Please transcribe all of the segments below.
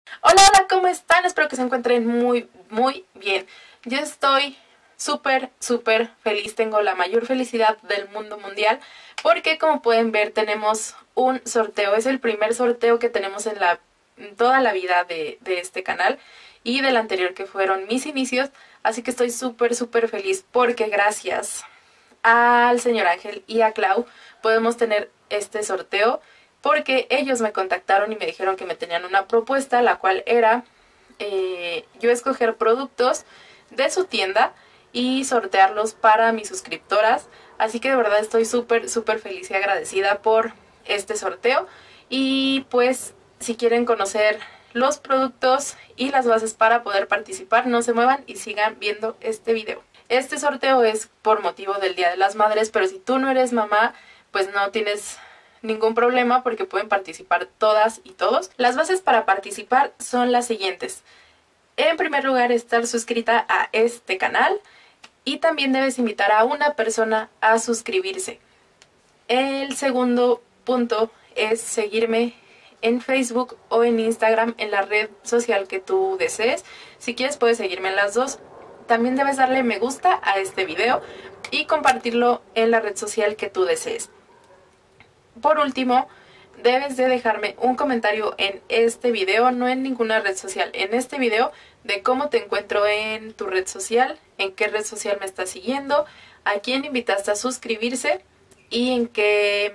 Hola, hola, ¿cómo están? Espero que se encuentren muy bien. Yo estoy súper feliz, tengo la mayor felicidad del mundo mundial porque como pueden ver tenemos un sorteo. Es el primer sorteo que tenemos en toda la vida de este canal y del anterior que fueron mis inicios. Así que estoy súper feliz porque gracias al señor Ángel y a Clau podemos tener este sorteo porque ellos me contactaron y me dijeron que me tenían una propuesta, la cual era yo escoger productos de su tienda y sortearlos para mis suscriptoras. Así que de verdad estoy súper feliz y agradecida por este sorteo. Y pues si quieren conocer los productos y las bases para poder participar, no se muevan y sigan viendo este video. Este sorteo es por motivo del Día de las Madres, pero si tú no eres mamá, pues no tienes ningún problema porque pueden participar todas y todos. Las bases para participar son las siguientes. En primer lugar, estar suscrita a este canal y también debes invitar a una persona a suscribirse. El segundo punto es seguirme en Facebook o en Instagram, en la red social que tú desees. Si quieres puedes seguirme en las dos. También debes darle me gusta a este video y compartirlo en la red social que tú desees. Por último, debes de dejarme un comentario en este video, no en ninguna red social, en este video, de cómo te encuentro en tu red social, en qué red social me estás siguiendo, a quién invitaste a suscribirse y en qué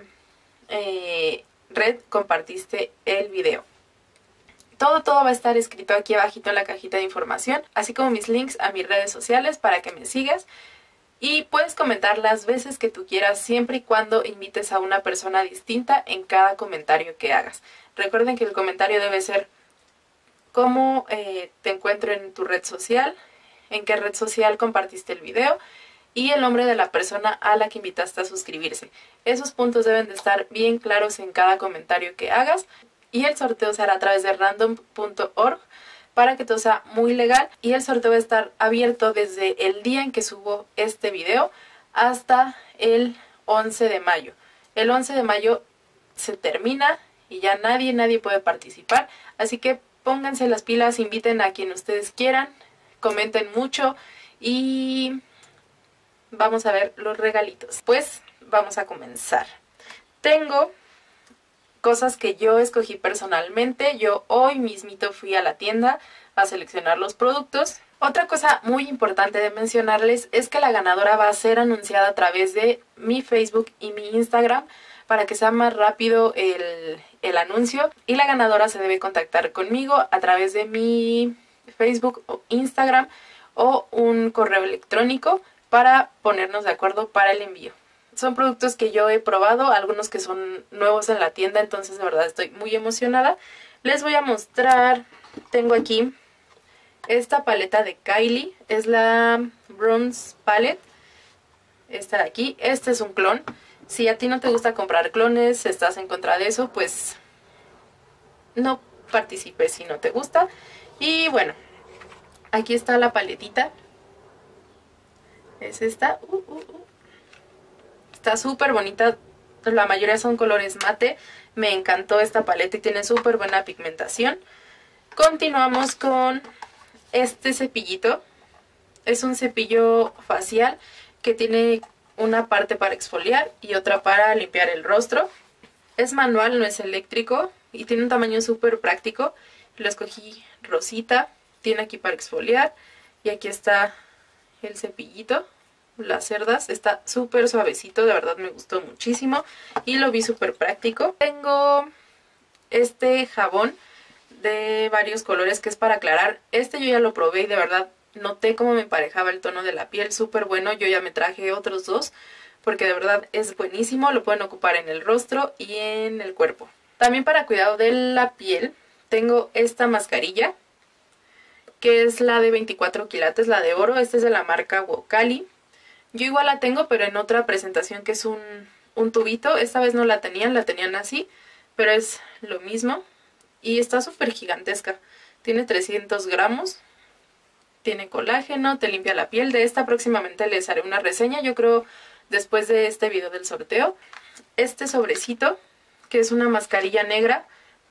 red compartiste el video. Todo va a estar escrito aquí abajito en la cajita de información, así como mis links a mis redes sociales para que me sigas. Y puedes comentar las veces que tú quieras, siempre y cuando invites a una persona distinta en cada comentario que hagas. Recuerden que el comentario debe ser cómo te encuentro en tu red social, en qué red social compartiste el video y el nombre de la persona a la que invitaste a suscribirse. Esos puntos deben de estar bien claros en cada comentario que hagas y el sorteo se hará a través de random.org para que todo sea muy legal y el sorteo va a estar abierto desde el día en que subo este video hasta el 11 de mayo. El 11 de mayo se termina y ya nadie puede participar, así que pónganse las pilas, inviten a quien ustedes quieran, comenten mucho y vamos a ver los regalitos. Pues vamos a comenzar. Tengo cosas que yo escogí personalmente. Yo hoy mismito fui a la tienda a seleccionar los productos. Otra cosa muy importante de mencionarles es que la ganadora va a ser anunciada a través de mi Facebook y mi Instagram para que sea más rápido el anuncio, y la ganadora se debe contactar conmigo a través de mi Facebook o Instagram o un correo electrónico para ponernos de acuerdo para el envío. Son productos que yo he probado, algunos que son nuevos en la tienda, entonces de verdad estoy muy emocionada. Les voy a mostrar, tengo aquí esta paleta de Kylie, es la Bronze Palette, esta de aquí. Este es un clon. Si a ti no te gusta comprar clones, estás en contra de eso, pues no participes si no te gusta. Y bueno, aquí está la paletita, es esta. Está súper bonita, la mayoría son colores mate. Me encantó esta paleta y tiene súper buena pigmentación. Continuamos con este cepillito. Es un cepillo facial que tiene una parte para exfoliar y otra para limpiar el rostro. Es manual, no es eléctrico y tiene un tamaño súper práctico. Lo escogí rosita, tiene aquí para exfoliar y aquí está el cepillito. Las cerdas, está súper suavecito, de verdad me gustó muchísimo y lo vi súper práctico. Tengo este jabón de varios colores que es para aclarar. Este yo ya lo probé y de verdad noté cómo me emparejaba el tono de la piel, súper bueno. Yo ya me traje otros dos porque de verdad es buenísimo, lo pueden ocupar en el rostro y en el cuerpo. También para cuidado de la piel tengo esta mascarilla que es la de 24 quilates, la de oro. Esta es de la marca Wokali. Yo igual la tengo, pero en otra presentación que es un tubito. Esta vez no la tenían así, pero es lo mismo. Y está súper gigantesca. Tiene 300 gramos. Tiene colágeno, te limpia la piel. De esta próximamente les haré una reseña, yo creo después de este video del sorteo. Este sobrecito, que es una mascarilla negra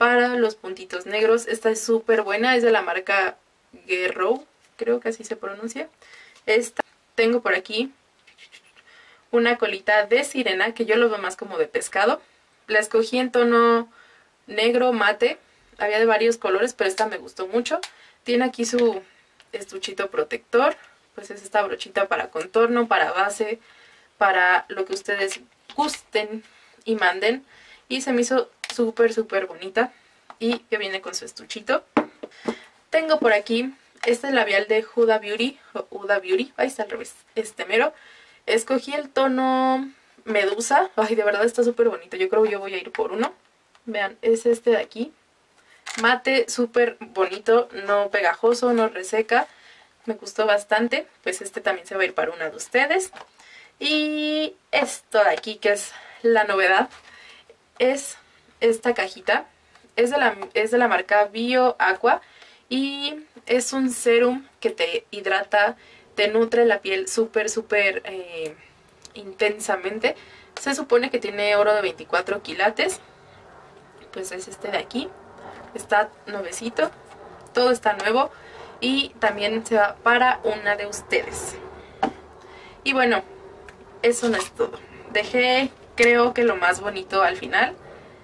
para los puntitos negros. Esta es súper buena, es de la marca Guerrero, creo que así se pronuncia. Esta tengo por aquí una colita de sirena, que yo lo veo más como de pescado. La escogí en tono negro mate, había de varios colores, pero esta me gustó mucho. Tiene aquí su estuchito protector, pues es esta brochita para contorno, para base, para lo que ustedes gusten y manden. Y se me hizo súper bonita, y que viene con su estuchito. Tengo por aquí este labial de Huda Beauty, ahí está al revés, este mero. Escogí el tono Medusa, ay, de verdad está súper bonito, yo creo que yo voy a ir por uno. Vean, es este de aquí, mate, súper bonito, no pegajoso, no reseca, me gustó bastante. Pues este también se va a ir para una de ustedes. Y esto de aquí, que es la novedad, es esta cajita, es de la marca Bio Aqua, y es un serum que te hidrata, te nutre la piel súper intensamente. Se supone que tiene oro de 24 quilates. Pues es este de aquí. Está nuevecito. Todo está nuevo. Y también se va para una de ustedes. Y bueno, eso no es todo. Dejé, creo que lo más bonito al final.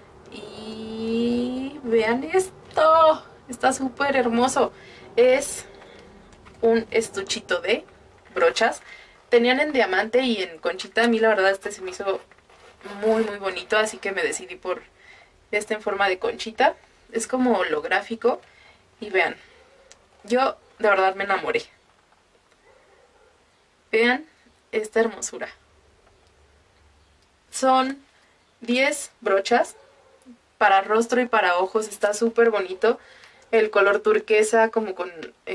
Y vean esto. Está súper hermoso. Es un estuchito de brochas. Tenían en diamante y en conchita. A mí la verdad este se me hizo muy bonito, así que me decidí por este en forma de conchita. Es como holográfico. Y vean, yo de verdad me enamoré. Vean esta hermosura. Son 10 brochas para rostro y para ojos. Está súper bonito. El color turquesa como con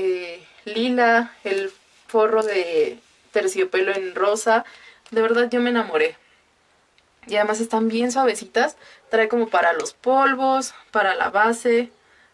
lila, el forro de terciopelo en rosa. De verdad yo me enamoré. Y además están bien suavecitas. Trae como para los polvos, para la base,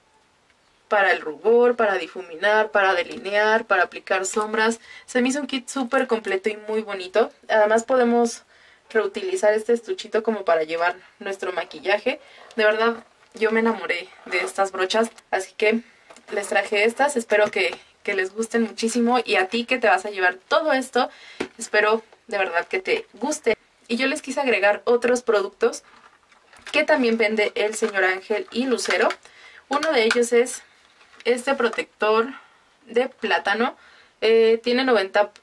para el rubor, para difuminar, para delinear, para aplicar sombras. Se me hizo un kit súper completo y muy bonito. Además podemos reutilizar este estuchito como para llevar nuestro maquillaje. De verdad yo me enamoré de estas brochas, así que les traje estas. Espero que les gusten muchísimo, y a ti que te vas a llevar todo esto, espero de verdad que te guste. Y yo les quise agregar otros productos que también vende el señor Ángel y Lucero. Uno de ellos es este protector de plátano. Tiene 90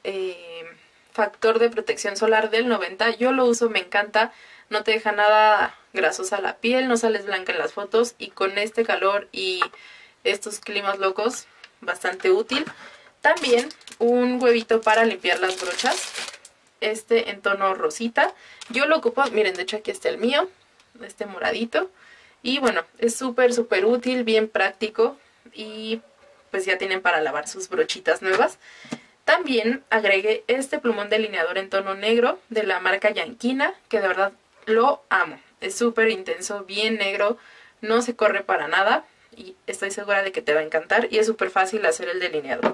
factor de protección solar del 90. Yo lo uso, me encanta. No te deja nada grasosa la piel, no sales blanca en las fotos, y con este calor y estos climas locos, bastante útil. También un huevito para limpiar las brochas, este en tono rosita. Yo lo ocupo, miren, de hecho aquí está el mío, este moradito. Y bueno, es súper útil, bien práctico, y pues ya tienen para lavar sus brochitas nuevas. También agregué este plumón delineador en tono negro de la marca Yanquina, que de verdad lo amo. Es súper intenso, bien negro, no se corre para nada, y estoy segura de que te va a encantar, y es súper fácil hacer el delineador.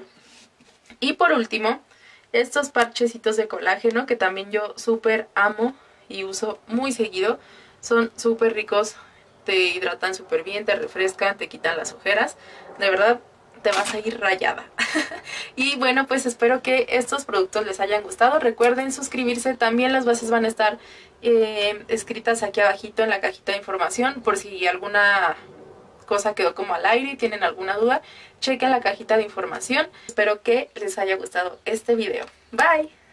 Y por último, estos parchecitos de colágeno, que también yo súper amo y uso muy seguido. Son súper ricos, te hidratan súper bien, te refrescan, te quitan las ojeras. De verdad te vas a ir rayada. Y bueno, pues espero que estos productos les hayan gustado. Recuerden suscribirse, también las bases van a estar escritas aquí abajito en la cajita de información, por si alguna cosa quedó como al aire y tienen alguna duda, chequen la cajita de información. Espero que les haya gustado este video. Bye.